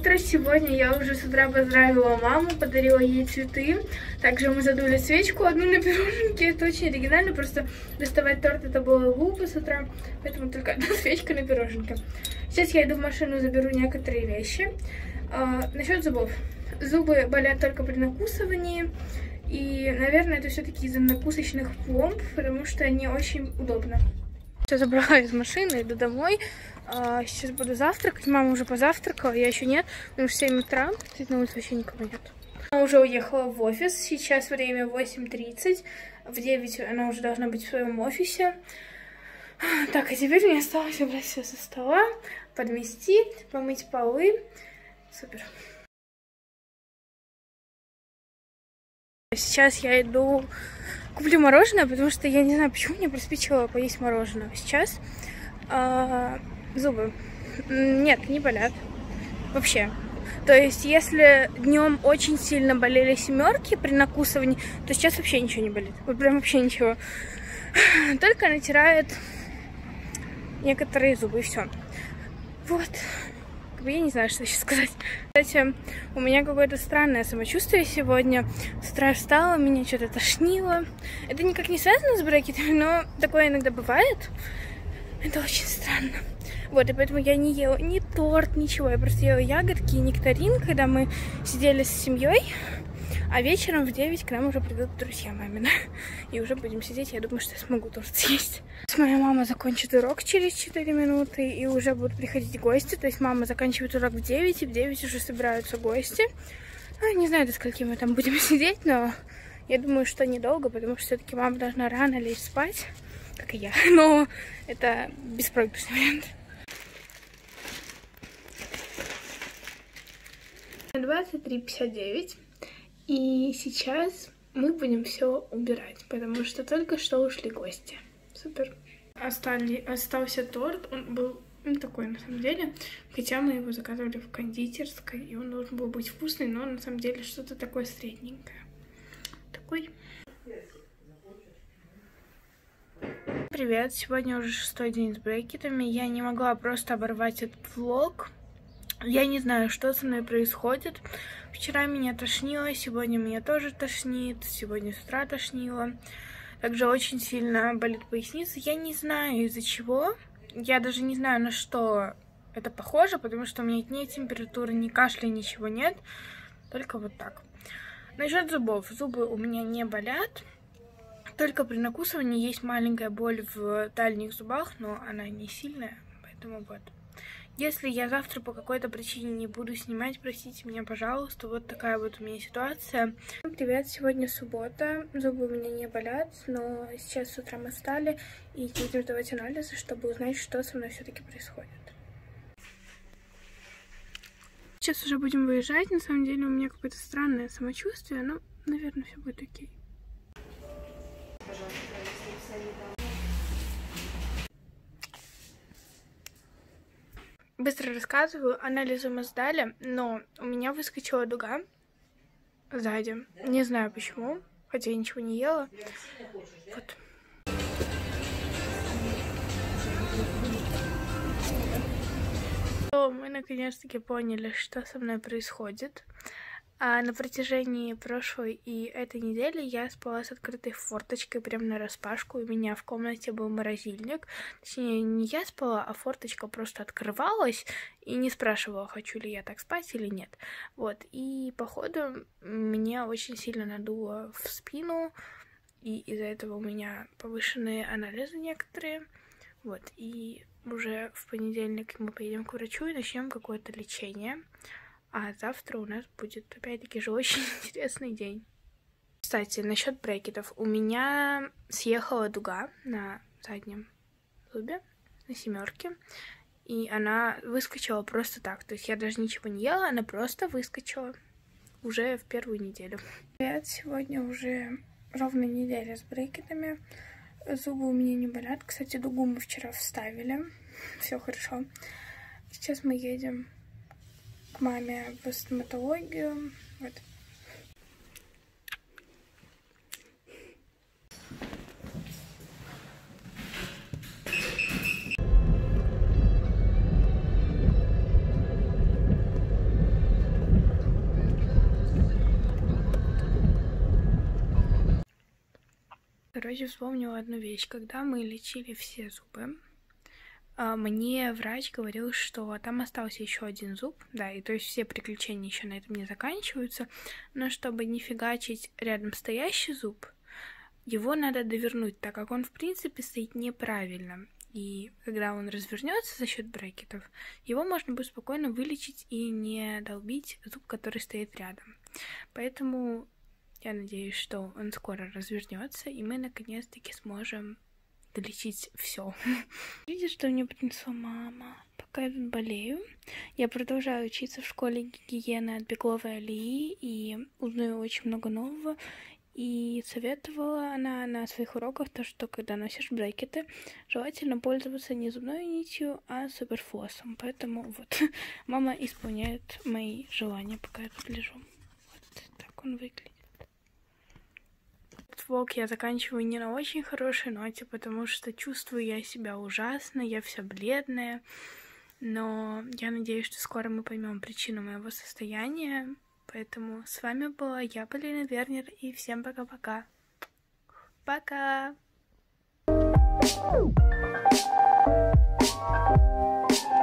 утро! Сегодня я уже с утра поздравила маму, подарила ей цветы. Также мы задули свечку одну на пироженке. Это очень оригинально, просто доставать торт это было глупо с утра, поэтому только одна свечка на пироженке. Сейчас я иду в машину, заберу некоторые вещи. Насчет зубов. Зубы болят только при накусывании. И, наверное, это все-таки из-за накусочных пломб, потому что они очень удобно. Все забрала из машины, иду домой. Сейчас буду завтракать. Мама уже позавтракала, я еще нет. Потому что 7 утра, кстати, на улице вообще никого нет. Она уже уехала в офис. Сейчас время 8:30. В 9 она уже должна быть в своем офисе. Так, а теперь мне осталось убрать все со стола, подмести, помыть полы. Супер. Сейчас я иду, куплю мороженое, потому что я не знаю, почему мне приспичило поесть мороженое. Сейчас зубы нет, не болят вообще. То есть, если днем очень сильно болели семерки при накусывании, то сейчас вообще ничего не болит. Вот прям вообще ничего. Только натирает некоторые зубы, и все. Вот. Я не знаю, что сейчас сказать. Кстати, у меня какое-то странное самочувствие сегодня. С утра встала, меня что-то тошнило. Это никак не связано с брекетами, но такое иногда бывает. Это очень странно. Вот, и поэтому я не ела ни торт, ничего. Я просто ела ягодки и нектарин, когда мы сидели с семьей. А вечером в 9 к нам уже придут друзья мамины. И уже будем сидеть. Я думаю, что я смогу торт съесть. Моя мама закончит урок через 4 минуты. И уже будут приходить гости. То есть мама заканчивает урок в 9. И в 9 уже собираются гости. Не знаю, до скольки мы там будем сидеть. Но я думаю, что недолго. Потому что все-таки мама должна рано лечь спать. Как и я. Но это беспроигрышный вариант. 23:59. И сейчас мы будем все убирать, потому что только что ушли гости. Супер. Остался торт, он был такой на самом деле, хотя мы его заказывали в кондитерской, и он должен был быть вкусный, но на самом деле что-то такое средненькое. Такой. Привет, сегодня уже 6-й день с брекетами, я не могла просто оборвать этот влог. Я не знаю, что со мной происходит. Вчера меня тошнило, сегодня меня тоже тошнит, сегодня с утра тошнило. Также очень сильно болит поясница. Я не знаю из-за чего. Я даже не знаю, на что это похоже, потому что у меня ни температуры, ни кашля, ничего нет. Только вот так. Насчет зубов. Зубы у меня не болят. Только при накусывании есть маленькая боль в дальних зубах, но она не сильная, поэтому вот. Если я завтра по какой-то причине не буду снимать, простите меня, пожалуйста. Вот такая вот у меня ситуация. Привет, сегодня суббота. Зубы у меня не болят, но сейчас с утра мы встали и будем сдавать анализы, чтобы узнать, что со мной все-таки происходит. Сейчас уже будем выезжать. На самом деле у меня какое-то странное самочувствие, но, наверное, все будет окей. Быстро рассказываю. Анализы мы сдали, но у меня выскочила дуга сзади. Не знаю почему, хотя я ничего не ела. Вот. Мы наконец-таки поняли, что со мной происходит. На протяжении прошлой и этой недели я спала с открытой форточкой прям нараспашку. У меня в комнате был морозильник. Точнее, не я спала, а форточка просто открывалась и не спрашивала, хочу ли я так спать или нет. Вот. И, походу, меня очень сильно надуло в спину. И из-за этого у меня повышенные анализы некоторые. Вот. И уже в понедельник мы поедем к врачу и начнем какое-то лечение. А завтра у нас будет, опять-таки, же очень интересный день. Кстати, насчет брекетов. У меня съехала дуга на заднем зубе, на семерке. И она выскочила просто так. То есть я даже ничего не ела, она просто выскочила уже в первую неделю. Привет, сегодня уже ровно неделя с брекетами. Зубы у меня не болят. Кстати, дугу мы вчера вставили. Все хорошо. Сейчас мы едем к маме в стоматологию. Вот. короче, вспомнила одну вещь. Когда мы лечили все зубы, мне врач говорил, что там остался еще один зуб, да, и то есть все приключения еще на этом не заканчиваются, но чтобы не фигачить рядом стоящий зуб, его надо довернуть, так как он, в принципе, стоит неправильно. И когда он развернется за счет брекетов, его можно будет спокойно вылечить и не долбить зуб, который стоит рядом. Поэтому я надеюсь, что он скоро развернется, и мы наконец-таки сможем долечить все. Видите, что мне принесла мама? Пока я тут болею, я продолжаю учиться в школе гигиены от Бегловой Алии и узнаю очень много нового. И советовала она на своих уроках то, что когда носишь брекеты, желательно пользоваться не зубной нитью, а суперфлоссом. Поэтому вот мама исполняет мои желания, пока я тут лежу. Вот так он выглядит. Этот влог я заканчиваю не на очень хорошей ноте, потому что чувствую я себя ужасно, я вся бледная. Но я надеюсь, что скоро мы поймем причину моего состояния. Поэтому с вами была я, Полина Вернер, и всем пока-пока. Пока!